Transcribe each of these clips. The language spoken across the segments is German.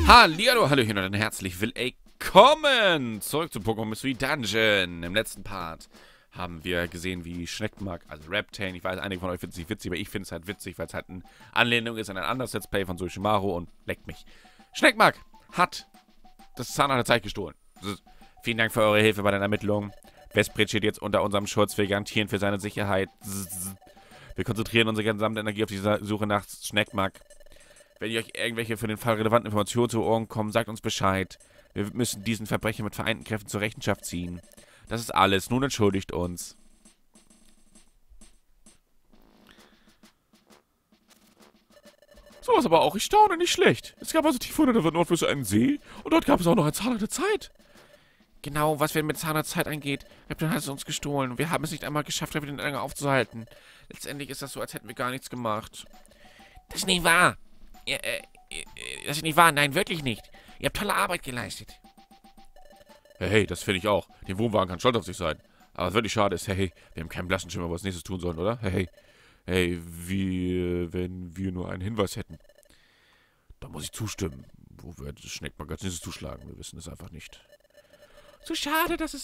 Hallihallo, Hallöchen und herzlich willkommen zurück zu Pokémon Mystery Dungeon. Im letzten Part haben wir gesehen, wie Schneckmark, also Reptane, ich weiß, einige von euch finden es nicht witzig, aber ich finde es halt witzig, weil es halt eine Anlehnung ist an ein anderes Let's Play von Sushimaru und leckt mich. Schneckmark hat das Zahn der Zeit gestohlen. Vielen Dank für eure Hilfe bei den Ermittlungen. Vesprit steht jetzt unter unserem Schutz, wir garantieren für seine Sicherheit. Wir konzentrieren unsere gesamte Energie auf die Suche nach Schneckmark. Wenn euch irgendwelche für den Fall relevanten Informationen zu Ohren kommen, sagt uns Bescheid. Wir müssen diesen Verbrecher mit vereinten Kräften zur Rechenschaft ziehen. Das ist alles. Nun entschuldigt uns. Sowas aber auch. Ich staune nicht schlecht. Es gab also tief unter der Nordwüste einen See und dort gab es auch noch ein Zahn der Zeit. Genau, was wir mit Zahn der Zeit angeht, Reptile hat es uns gestohlen. Wir haben es nicht einmal geschafft, den länger aufzuhalten. Letztendlich ist das so, als hätten wir gar nichts gemacht. Das ist nicht wahr. Das ist nicht wahr. Nein, wirklich nicht. Ihr habt tolle Arbeit geleistet. Hey, das finde ich auch. Den Wohnwagen kann stolz auf sich sein. Aber was wirklich schade ist, hey, wir haben keinen blassen Schimmer, was nächstes tun sollen, oder? Hey, wie wenn wir nur einen Hinweis hätten. Da muss ich zustimmen. Wo wird Schneckmark als nächstes zuschlagen? Wir wissen es einfach nicht. So schade, dass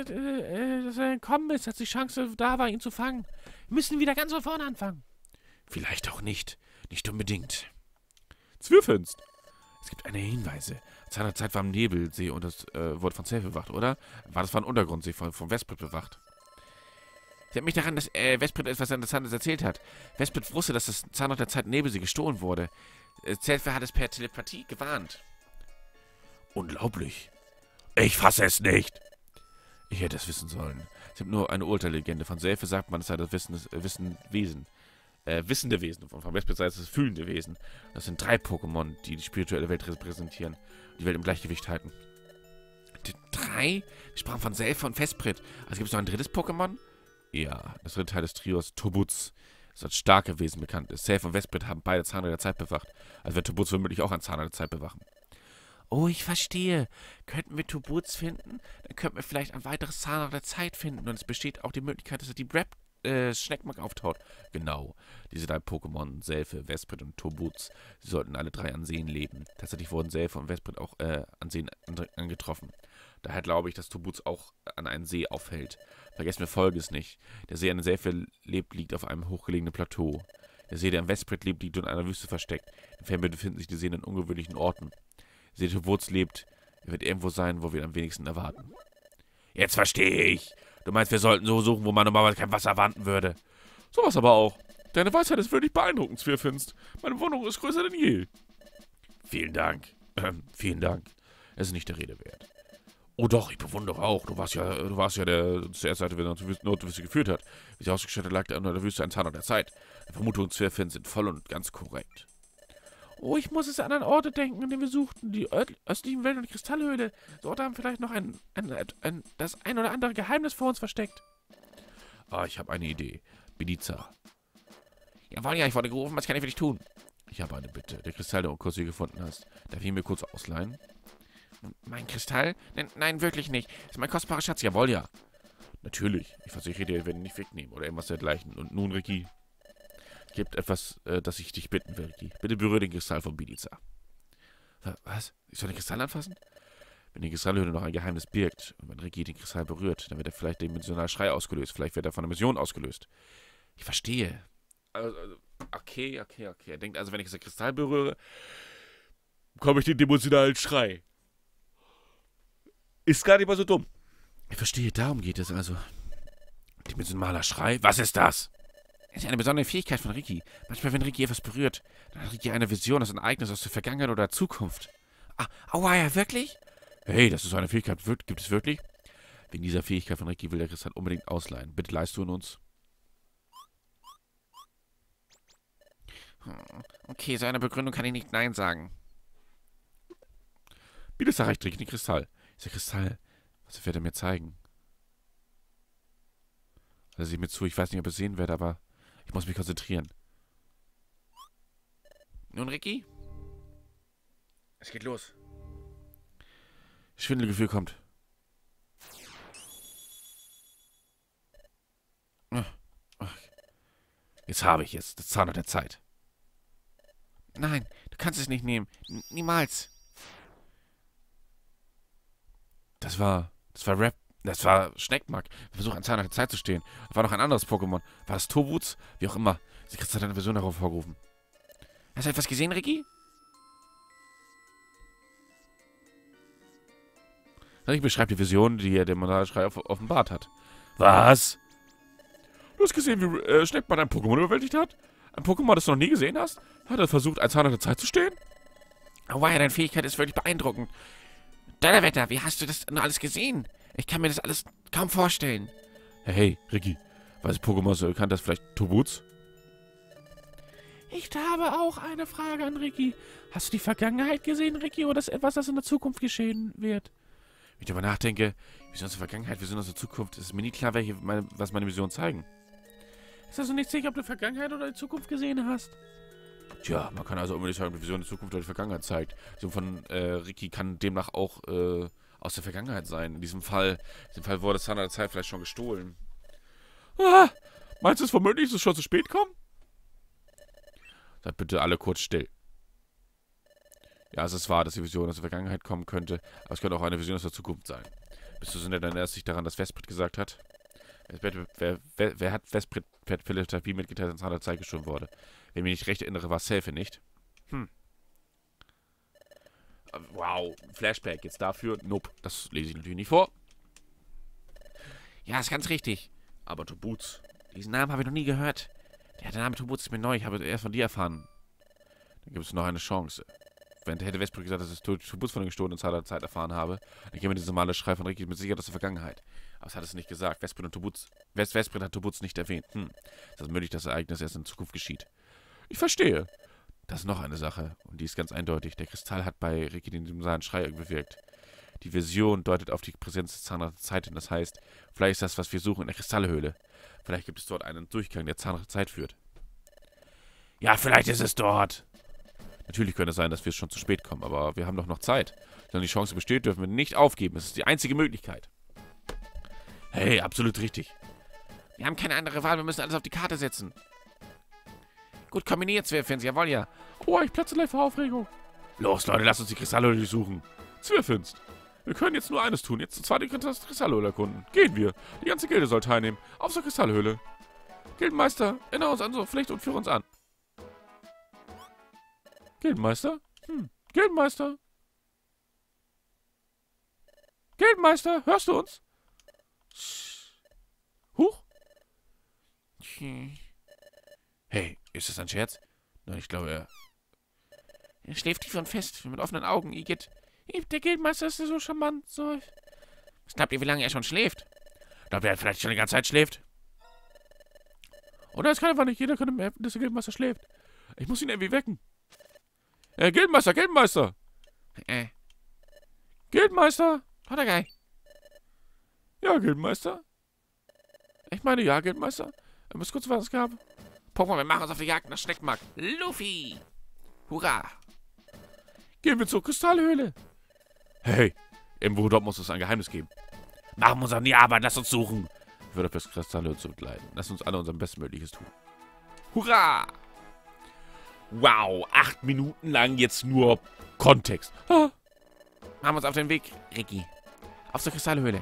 er entkommen ist, als die Chance da war, ihn zu fangen. Wir müssen wieder ganz von vorne anfangen. Vielleicht auch nicht. Nicht unbedingt. Zwirfinst. Es gibt eine Hinweise. Zu einer Zeit war am Nebelsee und das wurde von Self bewacht, oder? War das war ein Untergrundsee von Vesprit bewacht? Ich erinnere mich daran, dass Vesprit etwas Interessantes erzählt hat. Vesprit wusste, dass das Zahnrad der Zeit Nebelsee gestohlen wurde. Self hat es per Telepathie gewarnt. Unglaublich. Ich fasse es nicht. Ich hätte es wissen sollen. Es gibt nur eine Urteillegende. Von Selfe sagt man, es sei das wissende Wesen. Von Vesprit sei es das fühlende Wesen. Das sind 3 Pokémon, die die spirituelle Welt repräsentieren. Die Welt im Gleichgewicht halten. 3? Wir sprachen von Selfe und Vesprit. Also gibt es noch ein drittes Pokémon? Ja, das dritte Teil des Trios, Tobutz. Das als starke Wesen bekannt ist. Selfe und Vesprit haben beide Zahnräder der Zeit bewacht. Also wird Tobutz womöglich auch ein Zahnrad der Zeit bewachen. Oh, ich verstehe. Könnten wir Tobutz finden? Dann könnten wir vielleicht ein weiteres Zahnrad der Zeit finden. Und es besteht auch die Möglichkeit, dass die Schneckmark auftaucht. Genau. Diese 3 Pokémon, Selfe, Vesprit und Tobutz, sie sollten alle 3 an Seen leben. Tatsächlich wurden Selfe und Vesprit auch an Seen angetroffen. Daher glaube ich, dass Tobutz auch an einen See aufhält. Vergessen wir Folgendes nicht. Der See, an dem Selfe lebt, liegt auf einem hochgelegenen Plateau. Der See, der am Vesprit lebt, liegt in einer Wüste versteckt. Im Fernbild befinden sich die Seen in ungewöhnlichen Orten. Der See, der Tobutz lebt, er wird irgendwo sein, wo wir ihn am wenigsten erwarten. Jetzt verstehe ich. Du meinst, wir sollten so suchen, wo man normalerweise kein Wasser erwarten würde. Sowas aber auch. Deine Weisheit ist wirklich beeindruckend, Zwirfinst. Meine Wohnung ist größer denn je. Vielen Dank. Vielen Dank. Es ist nicht der Rede wert. Oh doch, ich bewundere auch. Du warst ja der zuerst Seite, der Nordwüste geführt hat. Wie sie ausgestattet lag, unter der Wüste ein Zahn der Zeit. Die Vermutungen Zwirfinst sind voll und ganz korrekt. Oh, ich muss es an Orte denken, an denen wir suchten. Die östlichen Wälder und die Kristallhöhle. Dort haben vielleicht noch das ein oder andere Geheimnis vor uns versteckt. Ah, ich habe eine Idee. Beliza. Jawohl, ja, ich wurde gerufen. Was kann ich für dich tun? Ich habe eine Bitte. Der Kristall, den du kurz hier gefunden hast. Darf ich ihn mir kurz ausleihen? Mein Kristall? Nein, wirklich nicht. Das ist mein kostbarer Schatz. Jawohl, ja. Natürlich. Ich versichere dir, wir werden ihn nicht wegnehmen oder irgendwas dergleichen. Und nun, Ricky, gibt etwas, das ich dich bitten will, Ricky. Bitte berühre den Kristall von Beliza. Was? Ich soll den Kristall anfassen? Wenn die Kristallhöhle noch ein Geheimnis birgt und wenn Ricky den Kristall berührt, dann wird er vielleicht dimensionaler Schrei ausgelöst. Vielleicht wird er von einer Mission ausgelöst. Ich verstehe. Okay. Er denkt also, wenn ich den Kristall berühre, bekomme ich den dimensionalen Schrei. Ist gar nicht mal so dumm. Ich verstehe, darum geht es also. Dimensionaler Schrei? Was ist das? Das ist eine besondere Fähigkeit von Ricky. Manchmal, wenn Ricky etwas berührt, dann hat Ricky eine Vision, das Ereignis aus der Vergangenheit oder der Zukunft. Aua, ja, wirklich? Hey, das ist so eine Fähigkeit. Gibt es wirklich? Wegen dieser Fähigkeit von Ricky will der Kristall unbedingt ausleihen. Bitte leist du ihn uns. Okay, so eine Begründung kann ich nicht Nein sagen. Bitte sag recht, Ricky, den Kristall. Dieser Kristall, was wird er mir zeigen? Also sieh mir zu, ich weiß nicht, ob ich es sehen werde, aber ich muss mich konzentrieren. Nun, Ricky? Es geht los. Schwindelgefühl kommt. Jetzt habe ich es. Das Zahnrad der Zeit. Nein, du kannst es nicht nehmen. Niemals. Das war Rap. Das war Schneckmack. Versuch an Zahn der Zeit zu stehen. Da war noch ein anderes Pokémon. War das Tobuts? Wie auch immer. Sie hat eine Version darauf hervorgerufen. Hast du etwas gesehen, Ricky? Ricky beschreibt die Vision, die er dem Monarchrei offenbart hat. Was? Du hast gesehen, wie Schneckmann ein Pokémon überwältigt hat? Ein Pokémon, das du noch nie gesehen hast? Hat er versucht, ein Zahn der Zeit zu stehen? Oh wow, deine Fähigkeit ist wirklich beeindruckend. Donnerwetter, wie hast du das nur alles gesehen? Ich kann mir das alles kaum vorstellen. Hey, Ricky, weiß Pokémon so bekannt, das vielleicht Tobuts? Ich habe auch eine Frage an Ricky. Hast du die Vergangenheit gesehen, Ricky, oder ist etwas, das in der Zukunft geschehen wird? Wenn ich darüber nachdenke, wie sind unsere Vergangenheit, wie sind unsere Zukunft, ist mir nie klar, was meine Visionen zeigen. Ist also nicht sicher, ob du die Vergangenheit oder die Zukunft gesehen hast? Tja, man kann also unbedingt sagen, ob die Vision die Zukunft oder die Vergangenheit zeigt. Die Vision von Ricky kann demnach auch aus der Vergangenheit sein. In diesem Fall wurde Zahn der Zeit vielleicht schon gestohlen. Ah, meinst du es womöglich, dass es schon zu spät kommt? Seid bitte alle kurz still. Ja, es ist wahr, dass die Vision aus der Vergangenheit kommen könnte, aber es könnte auch eine Vision aus der Zukunft sein. Bist du so nett, dann erinnerst dich daran, dass Vesprit gesagt hat? Wer hat Vesprit per Telepathie mitgeteilt, dass Zahn der Zeit gestohlen wurde? Wenn ich mich nicht recht erinnere, war es Selfie nicht. Wow, Flashback jetzt dafür. Nope, das lese ich natürlich nicht vor. Ja, ist ganz richtig. Aber Tobuts, diesen Namen habe ich noch nie gehört. Der Name Tobuts ist mir neu, ich habe erst von dir erfahren. Dann gibt es noch eine Chance. Wenn hätte Vesprit gesagt, dass ich Tobuts von den gestohlenen Zahn der Zeit erfahren habe, dann käme dieser normale Schrei von Ricky mit Sicherheit aus der Vergangenheit. Aber es hat es nicht gesagt. Vesprit hat Tobuts nicht erwähnt. Ist das möglich, dass das Ereignis erst in Zukunft geschieht? Ich verstehe. Das ist noch eine Sache. Und die ist ganz eindeutig. Der Kristall hat bei Ricky den normalen Schrei bewirkt. Die Vision deutet auf die Präsenz des Zahn der Zeit hin. Das heißt, vielleicht ist das, was wir suchen, in der Kristallhöhle. Vielleicht gibt es dort einen Durchgang, der Zahn der Zeit führt. Ja, vielleicht ist es dort. Natürlich könnte es sein, dass wir schon zu spät kommen, aber wir haben doch noch Zeit. Wenn die Chance besteht, dürfen wir nicht aufgeben. Es ist die einzige Möglichkeit. Hey, absolut richtig. Wir haben keine andere Wahl, wir müssen alles auf die Karte setzen. Gut kombiniert, Zwerfins, jawohl, ja. Oh, ich platze gleich vor Aufregung. Los, Leute, lasst uns die Kristallohöhle durchsuchen. Zwerfins, wir können jetzt nur eines tun, jetzt zwar die Kristallohöhle erkunden. Gehen wir. Die ganze Gilde soll teilnehmen. Auf zur Kristallohöhle. Gildenmeister, erinnere uns an unsere Pflicht und führe uns an. Gildenmeister? Gildenmeister? Gildenmeister, hörst du uns? Huch? Hey, ist das ein Scherz? Nein, ich glaube, er schläft tief und fest, mit offenen Augen, Igitt. Der Gildenmeister ist so charmant, so. Was glaubt ihr, wie lange er schon schläft? Glaubt ihr, vielleicht schon die ganze Zeit schläft? Oder es kann einfach nicht jeder können merken, dass der Gildenmeister schläft. Ich muss ihn irgendwie wecken. Gildenmeister, Gildenmeister! Gildenmeister! Patergei! Ja, Gildenmeister? Ich meine, ja, Gildenmeister? Er muss kurz was gab. Pokémon, wir machen uns auf die Jagd nach Schneckmack. Luffy! Hurra! Gehen wir zur Kristallhöhle. Hey, irgendwo dort muss es ein Geheimnis geben. Machen wir uns an die Arbeit, lass uns suchen. Ich würde fürs Kristallhöhle zu begleiten. Lass uns alle unser Bestmögliches tun. Hurra! Wow, 8 Minuten lang jetzt nur Kontext. Machen wir uns auf den Weg, Ricky. Auf zur Kristallhöhle.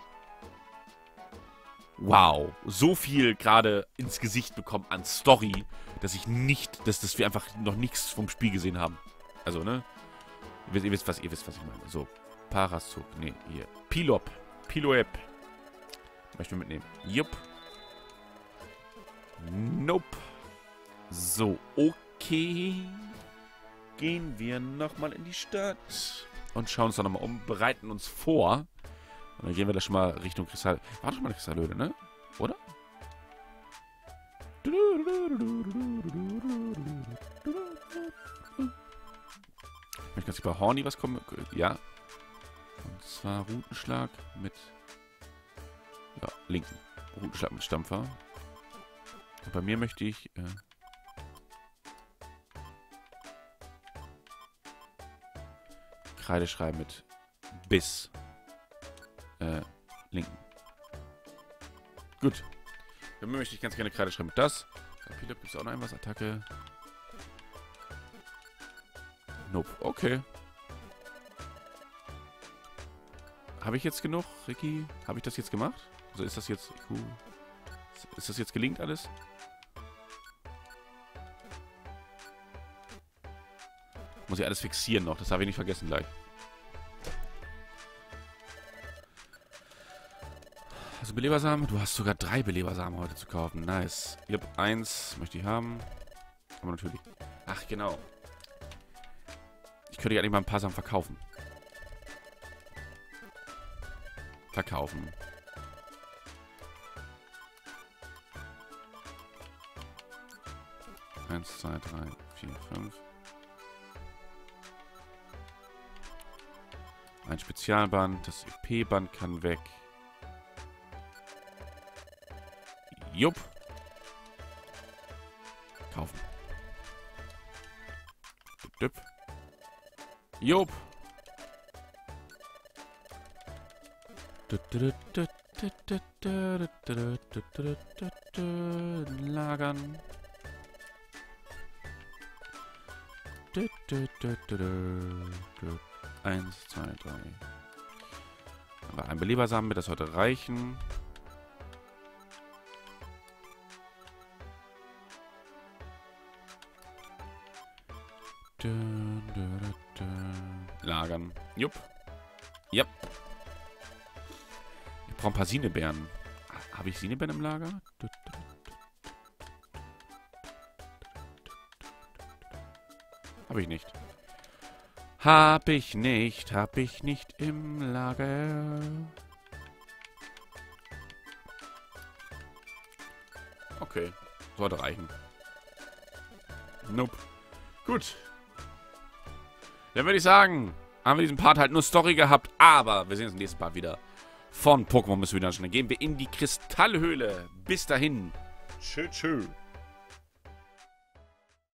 Wow, so viel gerade ins Gesicht bekommen an Story, dass wir einfach noch nichts vom Spiel gesehen haben. Also, ne? Ihr wisst, was ich meine. So, Parasuk, ne, hier. Pilop. Piloep. Möchten wir mitnehmen. Jupp. Nope. So, okay. Gehen wir nochmal in die Stadt. Und schauen uns da nochmal um. Bereiten uns vor. Und dann gehen wir da schon mal Richtung Kristall. War doch mal eine Kristallhöhle, ne? Oder? Ich möchte ganz bei Horny was kommen. Ja. Und zwar Routenschlag mit. Ja, linken. Routenschlag mit Stampfer. Und bei mir möchte ich. Kreideschrei mit Biss. Linken. Gut. Dann möchte ich ganz gerne Kreideschrei mit das. Pilop gibt es auch noch irgendwas. Attacke. Nope. Okay. Habe ich jetzt genug, Ricky? Habe ich das jetzt gemacht? Also ist das jetzt... Ist das jetzt gelingt alles? Muss ich alles fixieren noch. Das darf ich nicht vergessen gleich. Hast du Belebersamen? Du hast sogar 3 Belebersamen heute zu kaufen. Nice. Ich habe 1, möchte ich haben. Aber natürlich. Ach, genau. Ich könnte ja eigentlich mal ein paar Sachen verkaufen. Verkaufen. Eins, 2, 3, 4, 5. Ein Spezialband. Das EP-Band kann weg. Jupp. Kaufen. Düpp. Jupp. Lagern. 1, 2, 3. Aber ein Belebersamen wird das heute reichen. Lagern. Jupp. Yep. Ich brauche ein paar Sinnebeeren. Habe ich Sinnebeeren im Lager? Habe ich nicht. Hab ich nicht im Lager. Okay, sollte reichen. Nope. Gut. Dann würde ich sagen, haben wir diesen Part halt nur Story gehabt, aber wir sehen uns im nächsten Part wieder von Pokémon Mystery Dungeon. Dann gehen wir in die Kristallhöhle. Bis dahin. Tschö, tschö.